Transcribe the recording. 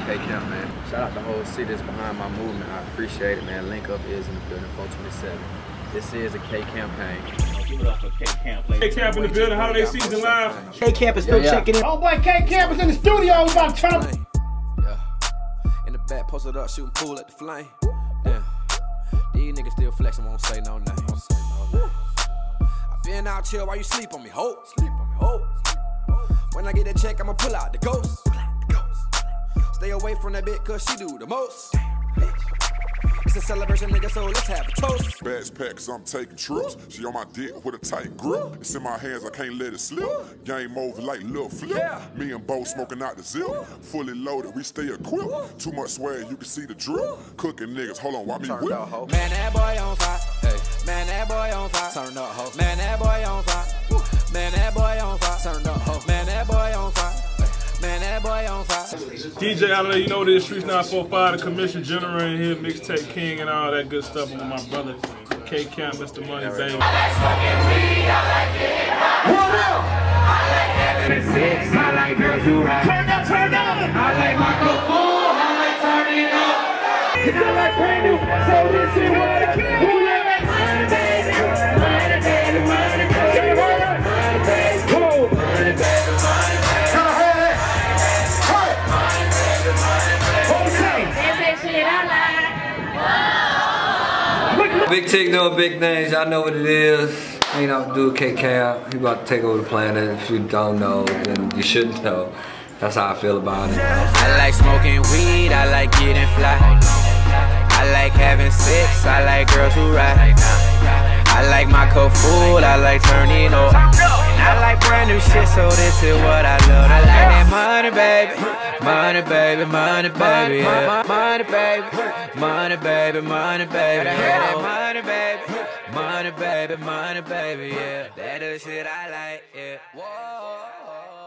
KCamp, man. Shout out the whole city that's behind my movement. I appreciate it, man. Link Up is in the building, 427. This is a K campaign. Give it up for KCamp. KCamp in the building, holiday season live. KCamp is still checking in. Oh boy, KCamp is in the studio. We about to turn up. Yeah. In the back, posted up, shooting pool at the flame. Damn. These niggas still flexing, won't say no names. I been out chill while you sleep on me, ho. Sleep on me, ho. When I get that check, I'ma pull out the ghost. Stay away from that bitch, cause she do the most. It's a celebration, nigga, so let's have a toast. Bags packed cause I'm taking trips. She on my dick with a tight grip. It's in my hands, I can't let it slip. Game over like Lil Flip. Yeah. Me and Bo smoking out the zip. Fully loaded, we stay equipped. Too much swag, you can see the drip. Cooking niggas, hold on, why me whip? Man, that boy on fire. Hey. Man, that boy on fire. Turn up, ho. Man, that boy on fire. Man, that boy on fire. Turn up, ho. Man, that boy on fire. Man, that boy on fire. DJ out there, you know this, Streets 945, the Commission General in here, Mixtape King and all that good stuff with my brother, KCamp, Mr. Money, baby. I like smoking weed, I like getting high. I like having sex, I like girls who ride. Turn up, turn up. I like my cool, I like turning up. It's not like brand new, so this is what I can. Who you like? Money, baby. Money, baby, money, baby. Money, baby. Money, baby, money, baby. Big Tick doing big things, y'all know what it is. Ain't out to do with KCamp. He about to take over the planet. If you don't know, then you shouldn't know. That's how I feel about it. I like smoking weed, I like getting fly. I like having sex, I like girls who ride. I like my food, I like turning up. And I like brand new shit, so this is what I love. I like that money, baby. Money, baby, money, baby, yeah. Money, baby. Money, baby, money, baby, yeah. Money, baby. Money, baby, money, baby, yeah. That is shit I like, yeah. Whoa.